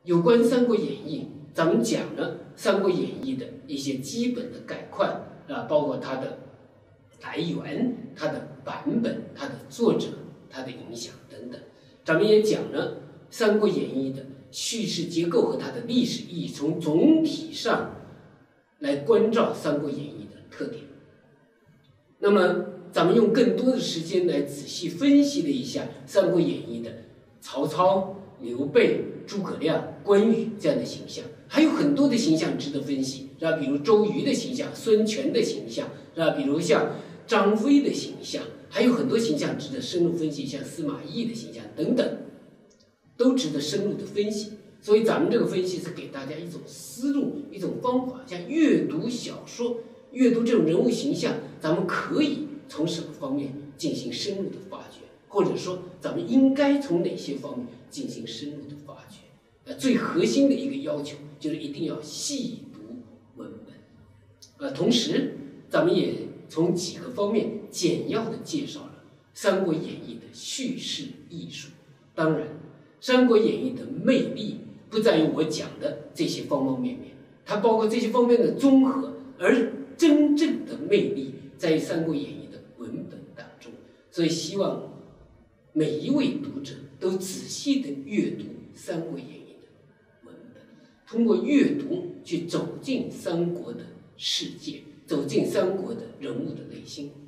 有关《三国演义》，咱们讲了《三国演义》的一些基本的概况啊，包括它的来源、它的版本、它的作者、它的影响等等。咱们也讲了《三国演义》的叙事结构和它的历史意义，从总体上来关照《三国演义》的特点。那么，咱们用更多的时间来仔细分析了一下《三国演义》的曹操、刘备、诸葛亮、关羽这样的形象，还有很多的形象值得分析，是吧？比如周瑜的形象、孙权的形象，是吧？比如像张飞的形象，还有很多形象值得深入分析，像司马懿的形象等等，都值得深入的分析。所以咱们这个分析是给大家一种思路、一种方法，像阅读小说、阅读这种人物形象，咱们可以从什么方面进行深入的发掘，或者说咱们应该从哪些方面进行深入的发掘。最核心的一个要求就是一定要细读文本。同时咱们也从几个方面简要的介绍了《三国演义》的叙事艺术。当然，《三国演义》的魅力不在于我讲的这些方方面面，它包括这些方面的综合，而真正的魅力在于《三国演义》的文本当中。所以希望每一位读者都仔细的阅读《三国演义》的文本，通过阅读去走进三国的世界，走进三国的人物的内心。